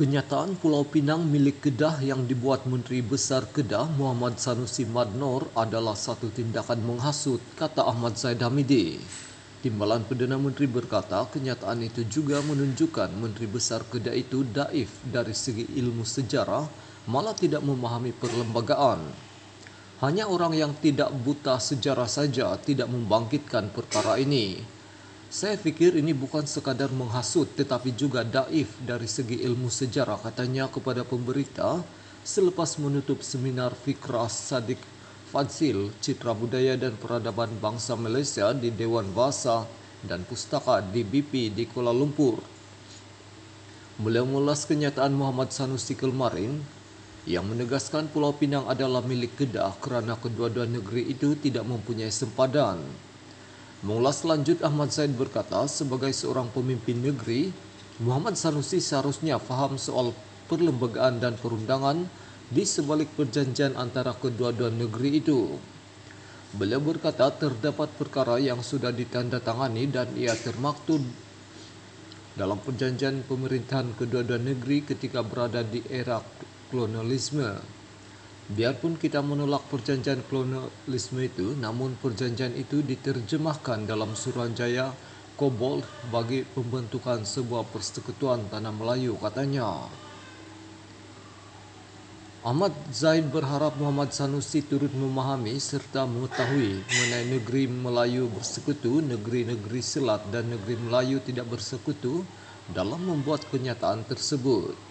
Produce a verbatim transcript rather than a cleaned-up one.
Kenyataan Pulau Pinang milik Kedah yang dibuat Menteri Besar Kedah Muhammad Sanusi Madnor adalah satu tindakan menghasut, kata Ahmad Zaid Hamidi. Timbalan Perdana Menteri berkata kenyataan itu juga menunjukkan Menteri Besar Kedah itu daif dari segi ilmu sejarah, malah tidak memahami perlembagaan. Hanya orang yang tidak buta sejarah saja tidak membangkitkan perkara ini. Saya fikir ini bukan sekadar menghasut tetapi juga daif dari segi ilmu sejarah, katanya kepada pemberita selepas menutup seminar Fikrah Sadiq Fadzil Citra Budaya dan Peradaban Bangsa Malaysia di Dewan Bahasa dan Pustaka D B P di Kuala Lumpur. Beliau mengulas kenyataan Muhammad Sanusi kemarin yang menegaskan Pulau Pinang adalah milik Kedah kerana kedua-dua negeri itu tidak mempunyai sempadan. Mengulas lanjut, Ahmad Zaid berkata, sebagai seorang pemimpin negeri, Muhammad Sanusi seharusnya faham soal perlembagaan dan perundangan di sebalik perjanjian antara kedua-dua negeri itu. Beliau berkata terdapat perkara yang sudah ditandatangani dan ia termaktub dalam perjanjian pemerintahan kedua-dua negeri ketika berada di era kolonialisme. Biarpun kita menolak perjanjian kolonialisme itu, namun perjanjian itu diterjemahkan dalam Suruhanjaya Kobol bagi pembentukan sebuah persekutuan tanah Melayu, katanya. Ahmad Zaid berharap Muhammad Sanusi turut memahami serta mengetahui mengenai negeri Melayu bersekutu, negeri-negeri Selat dan negeri Melayu tidak bersekutu dalam membuat kenyataan tersebut.